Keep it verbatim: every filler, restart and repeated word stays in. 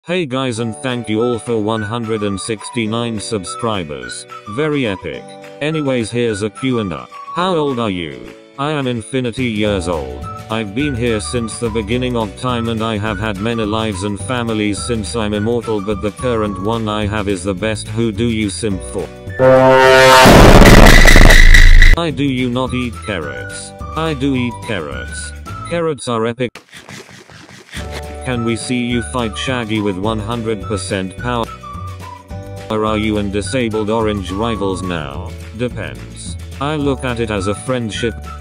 Hey guys, and thank you all for one hundred sixty-nine subscribers. Very epic. Anyways, here's a Q and A. How old are you? I am infinity years old. I've been here since the beginning of time and I have had many lives and families since I'm immortal, but the current one I have is the best. Who do you simp for? I do you not eat carrots? I do eat carrots. Carrots are epic. Can we see you fight Shaggy with one hundred percent power? Or are you and disabled orange rivals now? Depends. I look at it as a friendship.